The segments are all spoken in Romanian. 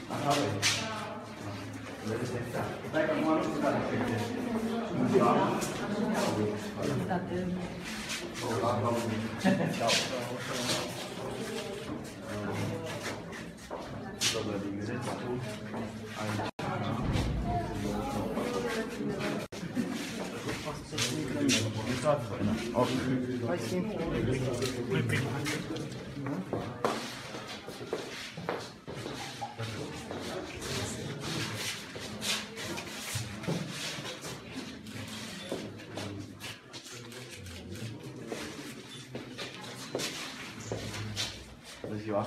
Așa vezi. Vedeți exact. Stai că acum nu știu care efecte. Dobra dimineața, tu ai... Hai schimb. Bună ziua!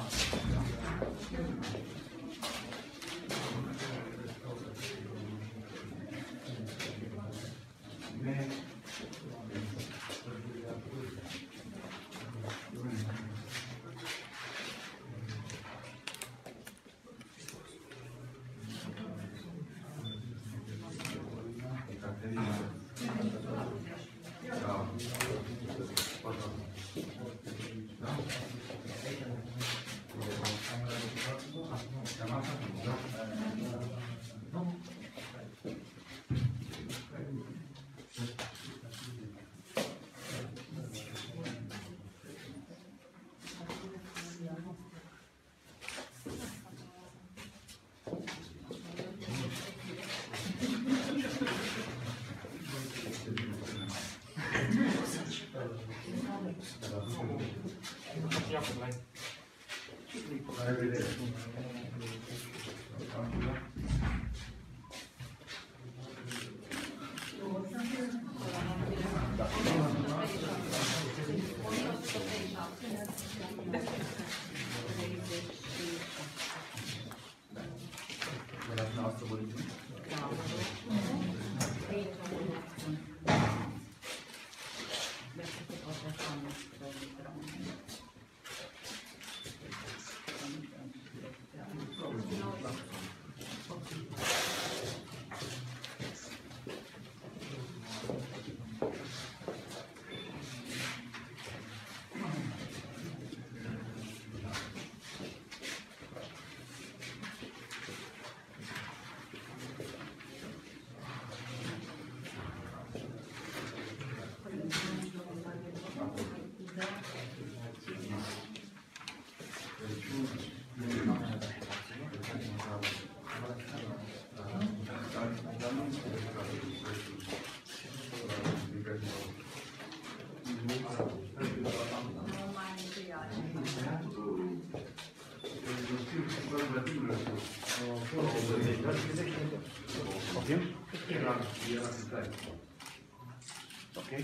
Ok.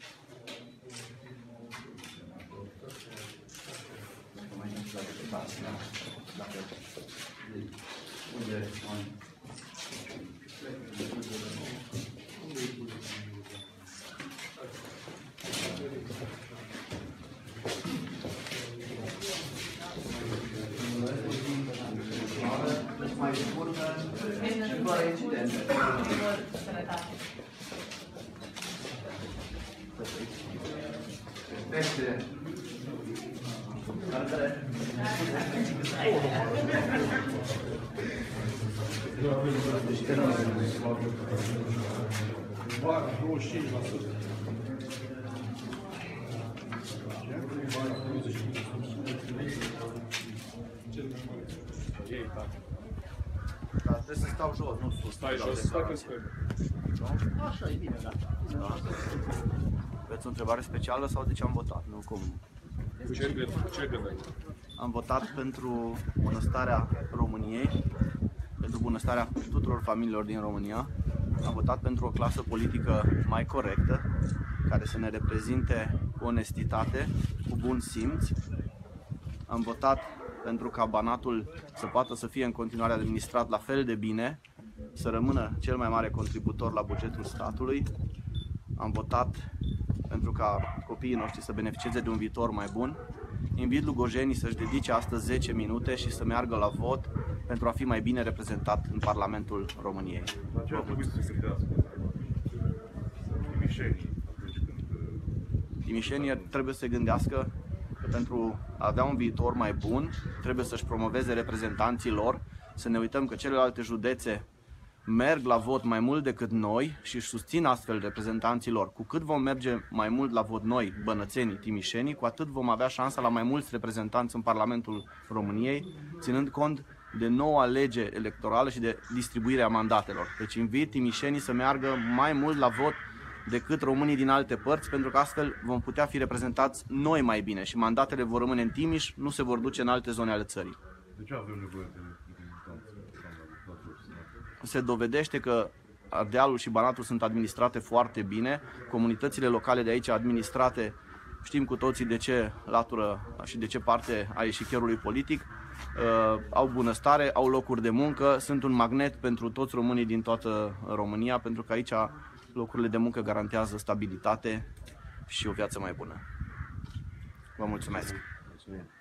Mai scurtă, fără incidente. Perfect. Care? Doar 25%. Da, trebuie să stau jos, nu sus. Stai jos, stai că spui. Așa, e bine, da. Aveți o întrebare specială sau de ce am votat? Nu cum? Cu ce gândeai? Am votat pentru bunăstarea României, pentru bunăstarea tuturor familiilor din România. Am votat pentru o clasă politică mai corectă, care să ne reprezinte cu onestitate, cu bun simț. Am votat pentru ca Banatul să poată să fie în continuare administrat la fel de bine, să rămână cel mai mare contributor la bugetul statului. Am votat pentru ca copiii noștri să beneficieze de un viitor mai bun. Invit lugojenii să-și dedice astăzi 10 minute și să meargă la vot pentru a fi mai bine reprezentat în Parlamentul României. La ce ar trebui să se gândească? Timișenii trebuie să se gândească că pentru a avea un viitor mai bun trebuie să-și promoveze reprezentanții lor, să ne uităm că celelalte județe merg la vot mai mult decât noi și își susțin astfel reprezentanții lor. Cu cât vom merge mai mult la vot noi, bănățenii, timișenii, cu atât vom avea șansa la mai mulți reprezentanți în Parlamentul României, ținând cont de noua lege electorală și de distribuirea mandatelor. Deci invit timișenii să meargă mai mult la vot decât românii din alte părți, pentru că astfel vom putea fi reprezentați noi mai bine și mandatele vor rămâne în Timiș, nu se vor duce în alte zone ale țării. De ce avem nevoie de reprezentanți? Se dovedește că Ardealul și Banatul sunt administrate foarte bine, comunitățile locale de aici administrate, știm cu toții de ce latură și de ce parte a eșichierului politic, au bunăstare, au locuri de muncă, sunt un magnet pentru toți românii din toată România, pentru că aici locurile de muncă garantează stabilitate și o viață mai bună. Vă mulțumesc! Mulțumim.